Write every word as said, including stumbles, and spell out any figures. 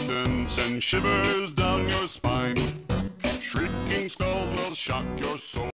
distance and shivers down your spine. Shrieking skulls will shock your soul.